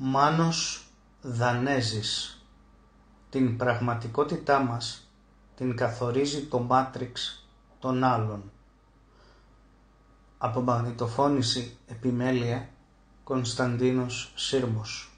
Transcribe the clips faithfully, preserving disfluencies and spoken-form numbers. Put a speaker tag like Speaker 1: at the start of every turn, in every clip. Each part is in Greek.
Speaker 1: Μάνος Δανέζης. Την πραγματικότητά μας την καθορίζει το μάτριξ των άλλων. Από μαγνητοφώνηση επιμέλεια Κωνσταντίνος Σύρμος.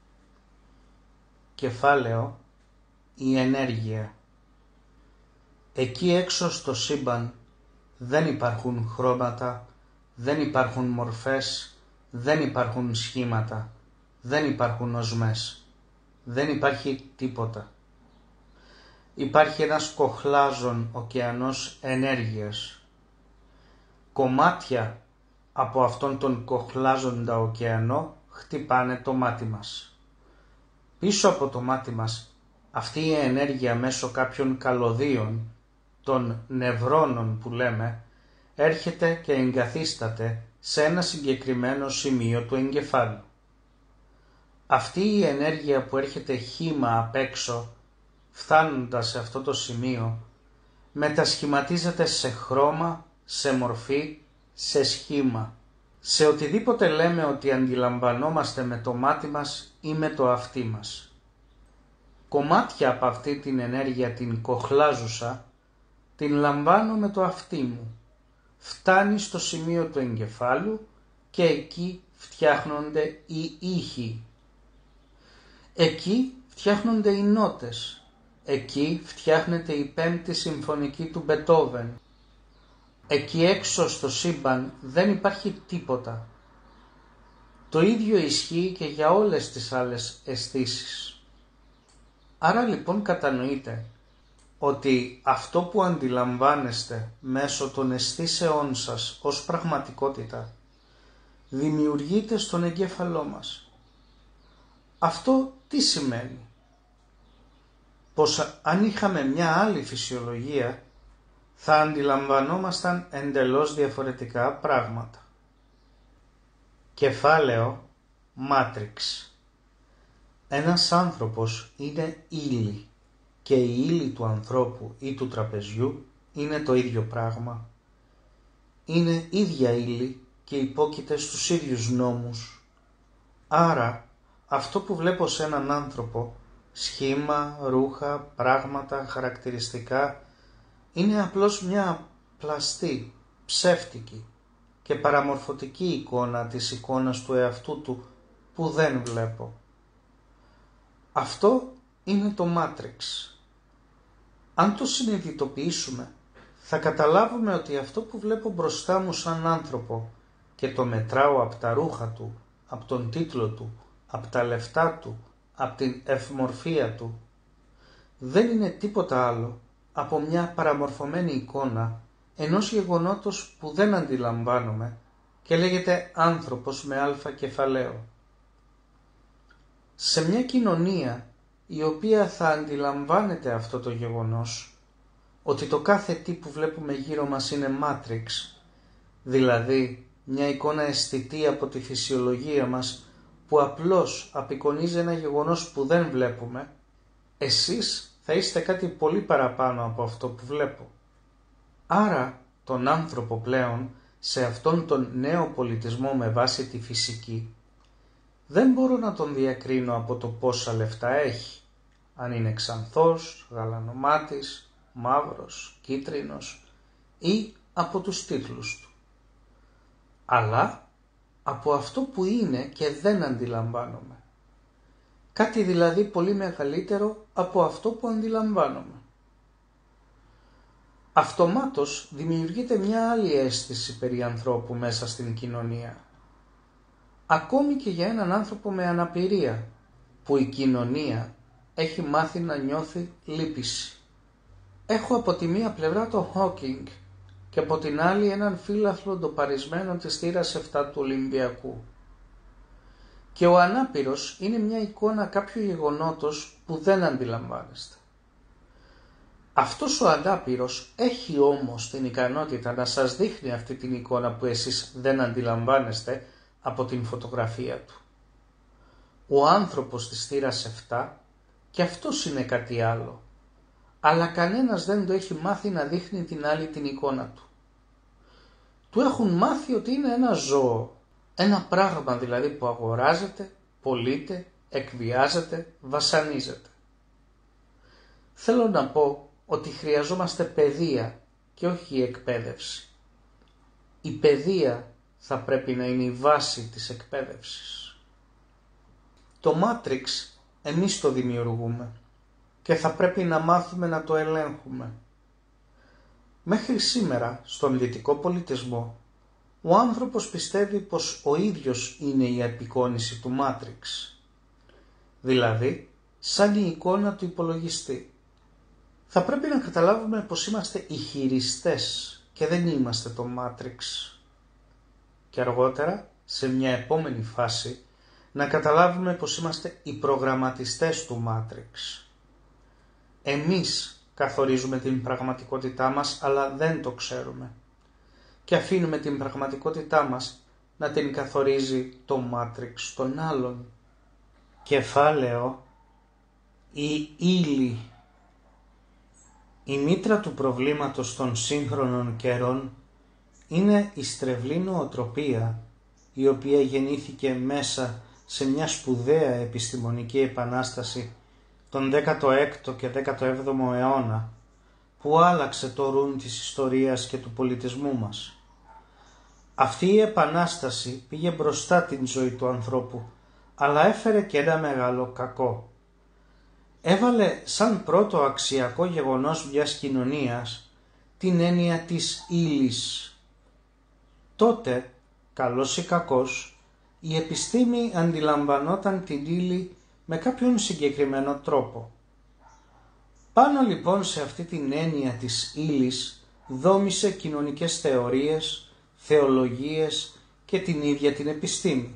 Speaker 1: Κεφάλαιο η ενέργεια. Εκεί έξω στο σύμπαν δεν υπάρχουν χρώματα, δεν υπάρχουν μορφές, δεν υπάρχουν σχήματα, δεν υπάρχουν οσμές, δεν υπάρχει τίποτα. Υπάρχει ένας κοχλάζων ωκεανός ενέργειας. Κομμάτια από αυτόν τον κοχλάζοντα ωκεανό χτυπάνε το μάτι μας. Πίσω από το μάτι μας αυτή η ενέργεια μέσω κάποιων καλωδίων, των νευρώνων που λέμε, έρχεται και εγκαθίσταται σε ένα συγκεκριμένο σημείο του εγκεφάλου. Αυτή η ενέργεια που έρχεται χύμα απ' έξω, φτάνοντας σε αυτό το σημείο, μετασχηματίζεται σε χρώμα, σε μορφή, σε σχήμα, σε οτιδήποτε λέμε ότι αντιλαμβανόμαστε με το μάτι μας ή με το αυτί μας. Κομμάτια από αυτή την ενέργεια την κοχλάζουσα, την λαμβάνω με το αυτί μου, φτάνει στο σημείο του εγκεφάλου και εκεί φτιάχνονται οι ήχοι. Εκεί φτιάχνονται οι νότες. Εκεί φτιάχνεται η πέμπτη συμφωνική του Μπετόβεν. Εκεί έξω στο σύμπαν δεν υπάρχει τίποτα. Το ίδιο ισχύει και για όλες τις άλλες αισθήσεις. Άρα λοιπόν κατανοείτε ότι αυτό που αντιλαμβάνεστε μέσω των αισθήσεών σας ως πραγματικότητα δημιουργείται στον εγκέφαλό μας. Αυτό τι σημαίνει? Πως αν είχαμε μια άλλη φυσιολογία θα αντιλαμβανόμασταν εντελώς διαφορετικά πράγματα. Κεφάλαιο Μάτριξ. Ένας άνθρωπος είναι ύλη και η ύλη του ανθρώπου ή του τραπεζιού είναι το ίδιο πράγμα. Είναι ίδια ύλη και υπόκειται στους ίδιους νόμους. Άρα αυτό που βλέπω σε έναν άνθρωπο, σχήμα, ρούχα, πράγματα, χαρακτηριστικά, είναι απλώς μια πλαστή, ψεύτικη και παραμορφωτική εικόνα της εικόνας του εαυτού του που δεν βλέπω. Αυτό είναι το μάτριξ. Αν το συνειδητοποιήσουμε, θα καταλάβουμε ότι αυτό που βλέπω μπροστά μου σαν άνθρωπο και το μετράω από τα ρούχα του, από τον τίτλο του, από τα λεφτά του, από την ευμορφία του, δεν είναι τίποτα άλλο από μια παραμορφωμένη εικόνα ενός γεγονότος που δεν αντιλαμβάνομαι και λέγεται άνθρωπος με αλφα κεφαλαίο. Σε μια κοινωνία η οποία θα αντιλαμβάνεται αυτό το γεγονός, ότι το κάθε τι που βλέπουμε γύρω μας είναι μάτριξ, δηλαδή μια εικόνα αισθητή από τη φυσιολογία μας που απλώς απεικονίζει ένα γεγονός που δεν βλέπουμε, εσείς θα είστε κάτι πολύ παραπάνω από αυτό που βλέπω. Άρα τον άνθρωπο πλέον σε αυτόν τον νέο πολιτισμό με βάση τη φυσική δεν μπορώ να τον διακρίνω από το πόσα λεφτά έχει, αν είναι ξανθός, γαλανομάτης, μαύρος, κίτρινος ή από τους τίτλους του, αλλά από αυτό που είναι και δεν αντιλαμβάνομαι. Κάτι δηλαδή πολύ μεγαλύτερο από αυτό που αντιλαμβάνομαι. Αυτομάτως δημιουργείται μια άλλη αίσθηση περί ανθρώπου μέσα στην κοινωνία. Ακόμη και για έναν άνθρωπο με αναπηρία, που η κοινωνία έχει μάθει να νιώθει λύπηση. Έχω από τη μία πλευρά το Hawking και από την άλλη έναν φύλαθλο ντοπαρισμένο της θύρας επτά του Ολυμπιακού. Και ο ανάπηρος είναι μια εικόνα κάποιου γεγονότος που δεν αντιλαμβάνεστε. Αυτός ο ανάπηρος έχει όμως την ικανότητα να σας δείχνει αυτή την εικόνα που εσείς δεν αντιλαμβάνεστε από την φωτογραφία του. Ο άνθρωπος της θύρας επτά και αυτός είναι κάτι άλλο, αλλά κανένας δεν το έχει μάθει να δείχνει την άλλη την εικόνα του. Του έχουν μάθει ότι είναι ένα ζώο, ένα πράγμα δηλαδή που αγοράζεται πωλείται, εκβιάζεται, βασανίζεται. Θέλω να πω ότι χρειαζόμαστε παιδεία και όχι εκπαίδευση. Η παιδεία θα πρέπει να είναι η βάση της εκπαίδευσης. Το Matrix εμείς το δημιουργούμε και θα πρέπει να μάθουμε να το ελέγχουμε. Μέχρι σήμερα, στον δυτικό πολιτισμό, ο άνθρωπος πιστεύει πως ο ίδιος είναι η απεικόνιση του Matrix, δηλαδή σαν η εικόνα του υπολογιστή. Θα πρέπει να καταλάβουμε πως είμαστε οι χειριστές και δεν είμαστε το Matrix. Και αργότερα, σε μια επόμενη φάση, να καταλάβουμε πως είμαστε οι προγραμματιστές του Matrix. Εμείς καθορίζουμε την πραγματικότητά μας, αλλά δεν το ξέρουμε. Και αφήνουμε την πραγματικότητά μας να την καθορίζει το Matrix των άλλων. Κεφάλαιο: η ύλη. Η μήτρα του προβλήματος των σύγχρονων καιρών είναι η στρεβλή νοοτροπία, η οποία γεννήθηκε μέσα σε μια σπουδαία επιστημονική επανάσταση τον δέκατο έκτο και δέκατο έβδομο αιώνα, που άλλαξε το ρουν της ιστορίας και του πολιτισμού μας. Αυτή η επανάσταση πήγε μπροστά την ζωή του ανθρώπου, αλλά έφερε και ένα μεγάλο κακό. Έβαλε σαν πρώτο αξιακό γεγονός μιας κοινωνίας την έννοια της ύλης. Τότε, καλός ή κακός, η επιστήμη αντιλαμβανόταν την ύλη με κάποιον συγκεκριμένο τρόπο. Πάνω λοιπόν σε αυτή την έννοια της ύλης δόμησε κοινωνικές θεωρίες, θεολογίες και την ίδια την επιστήμη.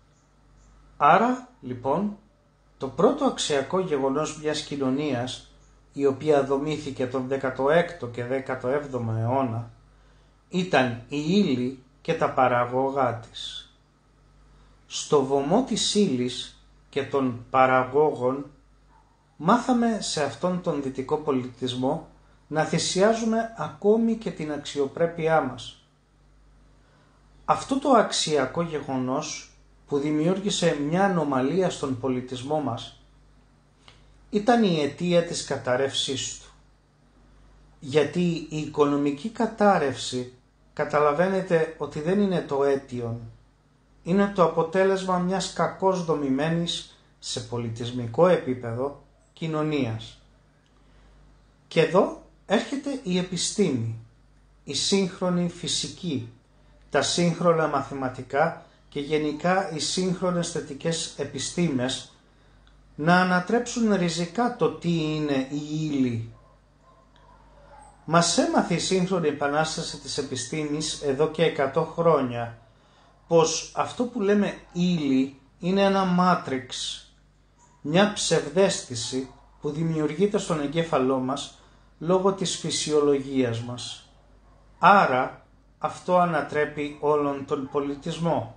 Speaker 1: Άρα λοιπόν το πρώτο αξιακό γεγονός μιας κοινωνίας, η οποία δομήθηκε τον δέκατο έκτο και δέκατο έβδομο αιώνα, ήταν η ύλη και τα παραγωγά της. Στο βωμό της ύλης και των παραγόγων μάθαμε σε αυτόν τον δυτικό πολιτισμό να θυσιάζουμε ακόμη και την αξιοπρέπειά μας. Αυτό το αξιακό γεγονός που δημιούργησε μια ανομαλία στον πολιτισμό μας ήταν η αιτία της κατάρρευσής του. Γιατί η οικονομική κατάρρευση, καταλαβαίνετε ότι δεν είναι το αίτιον, είναι το αποτέλεσμα μιας κακώς δομημένης σε πολιτισμικό επίπεδο κοινωνίας. Και εδώ έρχεται η επιστήμη, η σύγχρονη φυσική, τα σύγχρονα μαθηματικά και γενικά οι σύγχρονες θετικές επιστήμες να ανατρέψουν ριζικά το τι είναι η ύλη. Μας έμαθε η σύγχρονη επανάσταση της επιστήμης εδώ και εκατό χρόνια πως αυτό που λέμε ύλη είναι ένα μάτριξ, μια ψευδαίσθηση που δημιουργείται στον εγκέφαλό μας λόγω της φυσιολογίας μας. Άρα αυτό ανατρέπει όλον τον πολιτισμό.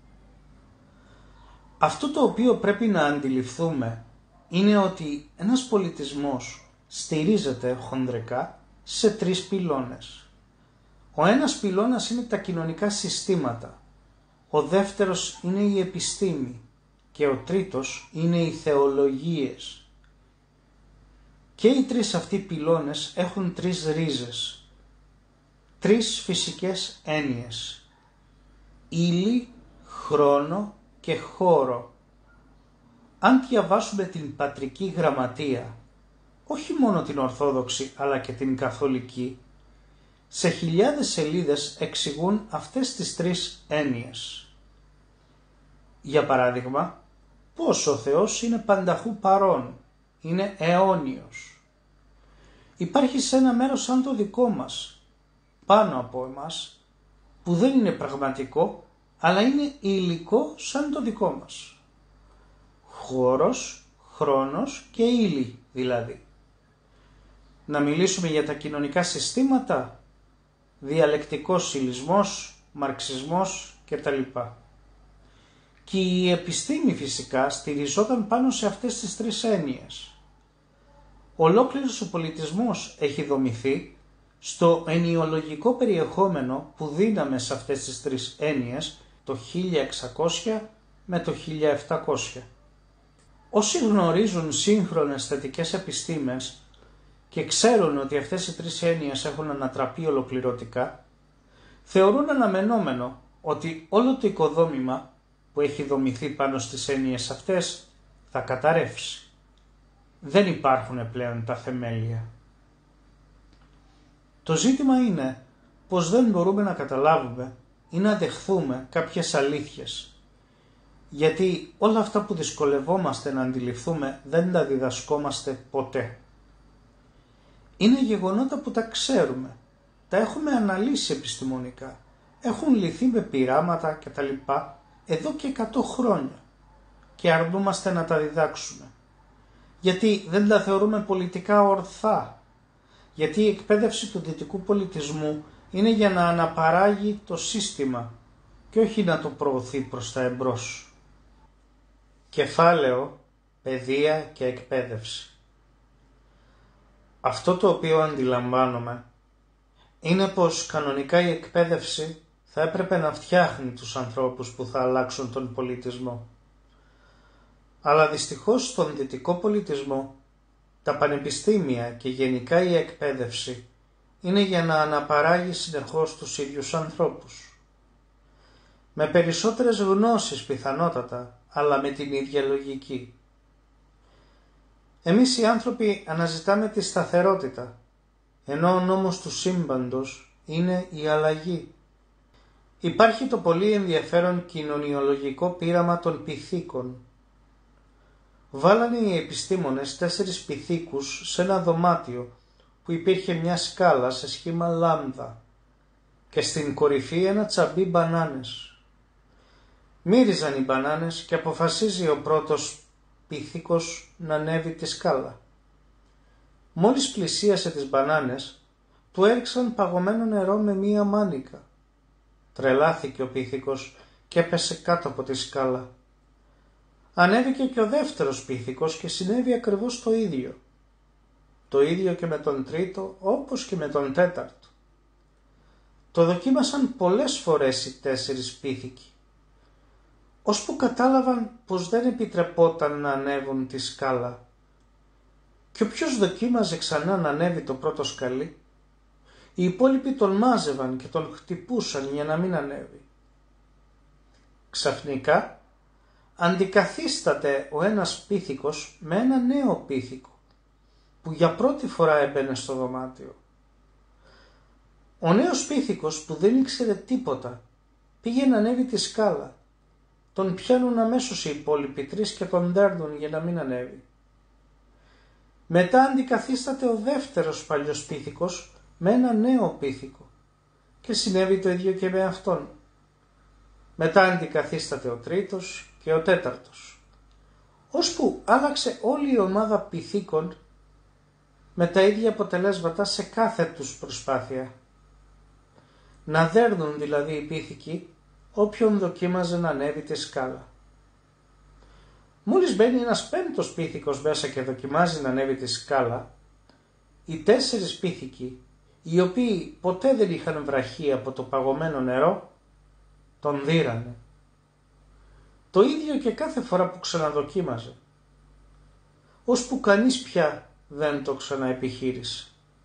Speaker 1: Αυτό το οποίο πρέπει να αντιληφθούμε είναι ότι ένας πολιτισμός στηρίζεται χονδρικά σε τρεις πυλώνες. Ο ένας πυλώνας είναι τα κοινωνικά συστήματα, ο δεύτερος είναι η επιστήμη και ο τρίτος είναι οι θεολογίες. Και οι τρεις αυτοί πυλώνες έχουν τρεις ρίζες, τρεις φυσικές έννοιες: ύλη, χρόνο και χώρο. Αν διαβάσουμε την πατρική γραμματεία, όχι μόνο την Ορθόδοξη αλλά και την Καθολική, σε χιλιάδες σελίδες εξηγούν αυτές τις τρεις έννοιες. Για παράδειγμα, πως ο Θεός είναι πανταχού παρών, είναι αιώνιος. Υπάρχει σε ένα μέρος σαν το δικό μας, πάνω από εμάς, που δεν είναι πραγματικό, αλλά είναι υλικό σαν το δικό μας. Χώρος, χρόνος και ύλη δηλαδή. Να μιλήσουμε για τα κοινωνικά συστήματα, διαλεκτικός υλισμός, μαρξισμός κτλ. Και η επιστήμη φυσικά στηριζόταν πάνω σε αυτές τις τρεις έννοιες. Ολόκληρος ο πολιτισμός έχει δομηθεί στο ενιολογικό περιεχόμενο που δίναμε σε αυτές τις τρεις έννοιες το χίλια εξακόσια με το χίλια επτακόσια. Όσοι γνωρίζουν σύγχρονες θετικές επιστήμες και ξέρουν ότι αυτές οι τρεις έννοιες έχουν ανατραπεί ολοκληρωτικά, θεωρούν αναμενόμενο ότι όλο το οικοδόμημα που έχει δομηθεί πάνω στις έννοιες αυτές θα καταρρεύσει. Δεν υπάρχουν πλέον τα θεμέλια. Το ζήτημα είναι πως δεν μπορούμε να καταλάβουμε ή να δεχθούμε κάποιες αλήθειες, γιατί όλα αυτά που δυσκολευόμαστε να αντιληφθούμε δεν τα διδασκόμαστε ποτέ. Είναι γεγονότα που τα ξέρουμε, τα έχουμε αναλύσει επιστημονικά, έχουν λυθεί με πειράματα κτλ. Εδώ και εκατό χρόνια και αρνούμαστε να τα διδάξουμε. Γιατί δεν τα θεωρούμε πολιτικά ορθά, γιατί η εκπαίδευση του δυτικού πολιτισμού είναι για να αναπαράγει το σύστημα και όχι να το προωθεί προς τα εμπρός. Κεφάλαιο, παιδεία και εκπαίδευση. Αυτό το οποίο αντιλαμβάνομαι είναι πως κανονικά η εκπαίδευση θα έπρεπε να φτιάχνει τους ανθρώπους που θα αλλάξουν τον πολιτισμό. Αλλά δυστυχώς στον δυτικό πολιτισμό τα πανεπιστήμια και γενικά η εκπαίδευση είναι για να αναπαράγει συνεχώς τους ίδιους ανθρώπους. Με περισσότερες γνώσεις πιθανότατα, αλλά με την ίδια λογική. Εμείς οι άνθρωποι αναζητάμε τη σταθερότητα, ενώ ο νόμος του σύμπαντος είναι η αλλαγή. Υπάρχει το πολύ ενδιαφέρον κοινωνιολογικό πείραμα των πυθίκων. Βάλανε οι επιστήμονες τέσσερις πυθίκους σε ένα δωμάτιο που υπήρχε μια σκάλα σε σχήμα λάμδα και στην κορυφή ένα τσαμπί μπανάνες. Μύριζαν οι μπανάνες και αποφασίζει ο πρώτος πυθίκος να ανέβει τη σκάλα. Μόλις πλησίασε τις μπανάνες, του έριξαν παγωμένο νερό με μία μάνικα. Τρελάθηκε ο πυθίκος και έπεσε κάτω από τη σκάλα. Ανέβηκε και ο δεύτερος πυθίκος και συνέβη ακριβώς το ίδιο. Το ίδιο και με τον τρίτο, όπως και με τον τέταρτο. Το δοκίμασαν πολλές φορές οι τέσσερις πύθικοι, ώσπου κατάλαβαν πως δεν επιτρεπόταν να ανέβουν τη σκάλα. Και όποιος δοκίμαζε ξανά να ανέβει το πρώτο σκαλί, οι υπόλοιποι τον μάζευαν και τον χτυπούσαν για να μην ανέβει. Ξαφνικά αντικαθίσταται ο ένας πύθικος με ένα νέο πύθικο, που για πρώτη φορά έμπαινε στο δωμάτιο. Ο νέος πύθικος που δεν ήξερε τίποτα πήγε να ανέβει τη σκάλα. Τον πιάνουν αμέσως οι υπόλοιποι τρεις και τον δέρνουν για να μην ανέβει. Μετά αντικαθίσταται ο δεύτερος παλιός πύθικος με ένα νέο πύθικο και συνέβη το ίδιο και με αυτόν. Μετά αντικαθίσταται ο τρίτος και ο τέταρτος, ώσπου άλλαξε όλη η ομάδα πυθίκων με τα ίδια αποτελέσματα σε κάθε τους προσπάθεια. Να δέρνουν δηλαδή οι πύθικοι όποιον δοκίμαζε να ανέβει τη σκάλα. Μόλις μπαίνει ένας πέμπτος πύθικος μέσα και δοκιμάζει να ανέβει τη σκάλα, οι τέσσερις πύθικοι, οι οποίοι ποτέ δεν είχαν βραχεί από το παγωμένο νερό, τον δίρανε. Το ίδιο και κάθε φορά που ξαναδοκίμαζε, ώσπου κανείς πια δεν το ξαναεπιχείρησε.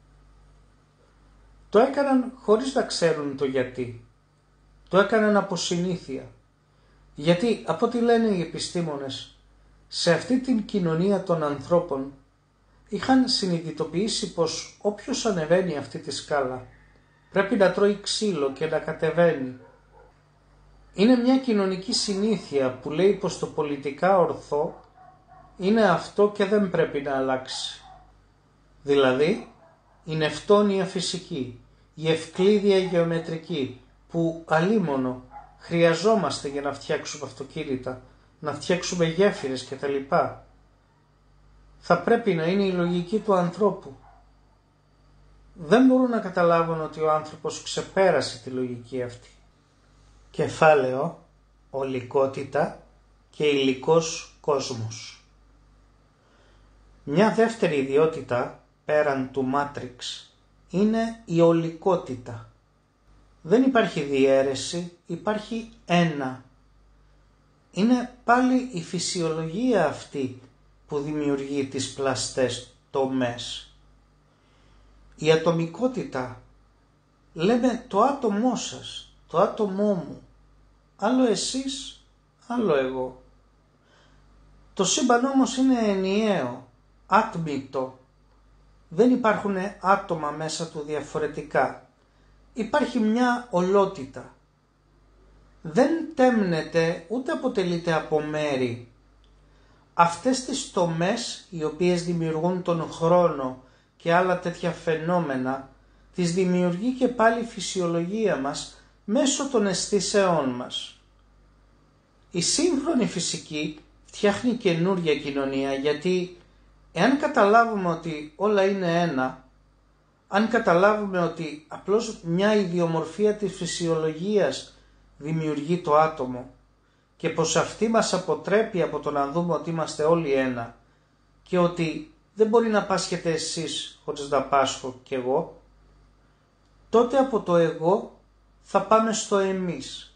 Speaker 1: Το έκαναν χωρίς να ξέρουν το γιατί. Το έκαναν από συνήθεια. Γιατί, από ό,τι λένε οι επιστήμονες, σε αυτή την κοινωνία των ανθρώπων είχαν συνειδητοποιήσει πως όποιος ανεβαίνει αυτή τη σκάλα πρέπει να τρώει ξύλο και να κατεβαίνει. Είναι μια κοινωνική συνήθεια που λέει πως το πολιτικά ορθό είναι αυτό και δεν πρέπει να αλλάξει. Δηλαδή, η νευτόνια φυσική, η ευκλίδια γεωμετρική που αλίμονο χρειαζόμαστε για να φτιάξουμε αυτοκίνητα, να φτιάξουμε γέφυρες κτλ. Θα πρέπει να είναι η λογική του ανθρώπου. Δεν μπορούν να καταλάβουν ότι ο άνθρωπος ξεπέρασε τη λογική αυτή. Κεφάλαιο, ολικότητα και υλικός κόσμος. Μια δεύτερη ιδιότητα πέραν του Μάτριξ είναι η ολικότητα. Δεν υπάρχει διαίρεση, υπάρχει ένα. είναι πάλι η φυσιολογία αυτή που δημιουργεί τις πλαστές τομές. Η ατομικότητα, λέμε το άτομό σας, το άτομό μου, άλλο εσείς, άλλο εγώ. Το σύμπαν όμως είναι ενιαίο, άτμητο. Δεν υπάρχουν άτομα μέσα του διαφορετικά. Υπάρχει μια ολότητα. Δεν τέμνεται ούτε αποτελείται από μέρη. Αυτές τις τομές οι οποίες δημιουργούν τον χρόνο και άλλα τέτοια φαινόμενα τις δημιουργεί και πάλι η φυσιολογία μας μέσω των αισθήσεών μας. Η σύγχρονη φυσική φτιάχνει καινούρια κοινωνία, γιατί εάν καταλάβουμε ότι όλα είναι ένα, αν καταλάβουμε ότι απλώς μια ιδιομορφία της φυσιολογίας δημιουργεί το άτομο και πως αυτή μας αποτρέπει από το να δούμε ότι είμαστε όλοι ένα και ότι δεν μπορεί να πάσχετε εσείς χωρίς να πάσχω κι εγώ, τότε από το εγώ θα πάμε στο εμείς.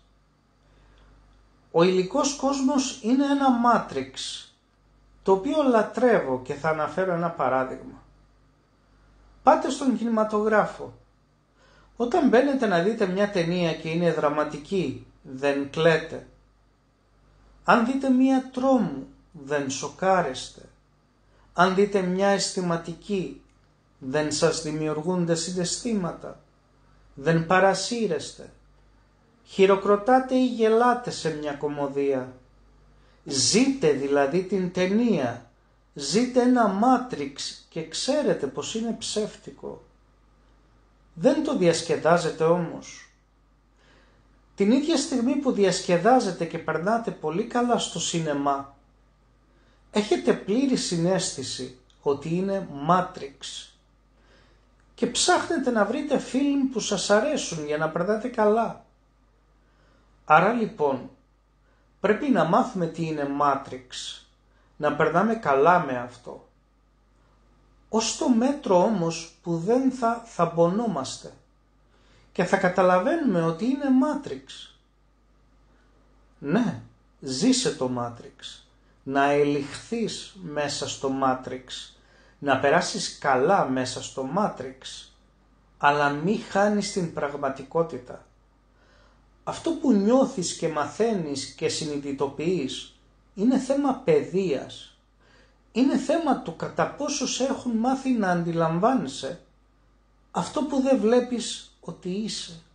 Speaker 1: Ο υλικός κόσμος είναι ένα μάτριξ, το οποίο λατρεύω και θα αναφέρω ένα παράδειγμα. Πάτε στον κινηματογράφο. Όταν μπαίνετε να δείτε μια ταινία και είναι δραματική, δεν κλαίτε. Αν δείτε μια τρόμου, δεν σοκάρεστε. Αν δείτε μια αισθηματική, δεν σας δημιουργούνται συναισθήματα. Δεν παρασύρεστε. Χειροκροτάτε ή γελάτε σε μια κωμωδία. Ζείτε δηλαδή την ταινία. Ζείτε ένα μάτριξ και ξέρετε πως είναι ψεύτικο. Δεν το διασκεδάζετε όμως. Την ίδια στιγμή που διασκεδάζετε και περνάτε πολύ καλά στο σινεμά, έχετε πλήρη συναίσθηση ότι είναι μάτριξ και ψάχνετε να βρείτε φιλμ που σας αρέσουν για να περνάτε καλά. Άρα λοιπόν πρέπει να μάθουμε τι είναι μάτριξ, να περνάμε καλά με αυτό. Ως το μέτρο όμως που δεν θα θαμπονόμαστε και θα καταλαβαίνουμε ότι είναι μάτριξ. Ναι, ζήσε το μάτριξ, να ελιχθείς μέσα στο μάτριξ, να περάσεις καλά μέσα στο μάτριξ, αλλά μη χάνεις την πραγματικότητα. Αυτό που νιώθεις και μαθαίνεις και συνειδητοποιείς είναι θέμα παιδείας. Είναι θέμα του κατά πόσους έχουν μάθει να αντιλαμβάνεσαι αυτό που δεν βλέπεις ότι είσαι.